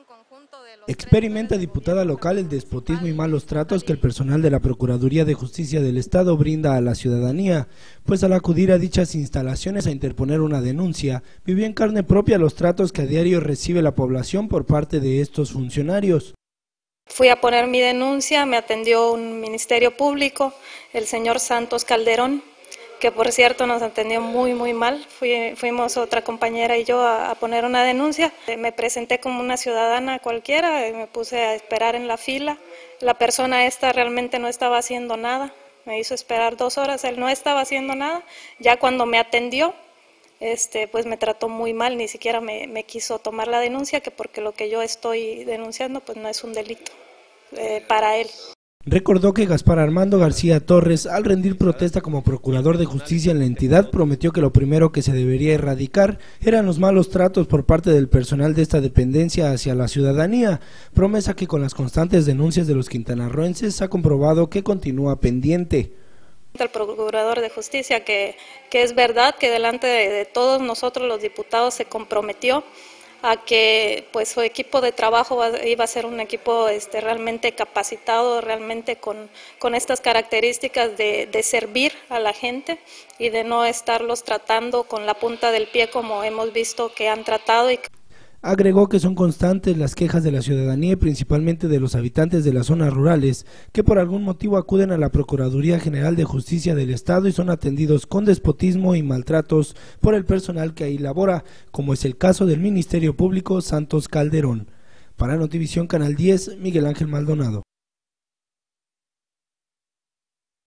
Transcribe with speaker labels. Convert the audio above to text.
Speaker 1: Experimenta diputada local el despotismo y malos tratos que el personal de la Procuraduría de Justicia del Estado brinda a la ciudadanía, pues al acudir a dichas instalaciones a interponer una denuncia, vivió en carne propia los tratos que a diario recibe la población por parte de estos funcionarios.
Speaker 2: Fui a poner mi denuncia, me atendió un ministerio público, el señor Santos Calderón, que por cierto nos atendió muy mal. Fuimos otra compañera y yo a poner una denuncia. Me presenté como una ciudadana cualquiera, me puse a esperar en la fila. La persona esta realmente no estaba haciendo nada, me hizo esperar 2 horas, él no estaba haciendo nada. Ya cuando me atendió, pues me trató muy mal, ni siquiera me quiso tomar la denuncia, que porque lo que yo estoy denunciando pues no es un delito para él.
Speaker 1: Recordó que Gaspar Armando García Torres, al rendir protesta como procurador de justicia en la entidad, prometió que lo primero que se debería erradicar eran los malos tratos por parte del personal de esta dependencia hacia la ciudadanía, promesa que con las constantes denuncias de los quintanarroenses ha comprobado que continúa pendiente.
Speaker 2: El procurador de justicia que es verdad que delante de todos nosotros los diputados se comprometió a que pues su equipo de trabajo iba a ser un equipo realmente capacitado, realmente con estas características de servir a la gente y de no estarlos tratando con la punta del pie como hemos visto que han tratado.
Speaker 1: Agregó que son constantes las quejas de la ciudadanía y principalmente de los habitantes de las zonas rurales que por algún motivo acuden a la Procuraduría General de Justicia del Estado y son atendidos con despotismo y maltratos por el personal que ahí labora, como es el caso del Ministerio Público Santos Calderón. Para Notivisión Canal 10, Miguel Ángel Maldonado.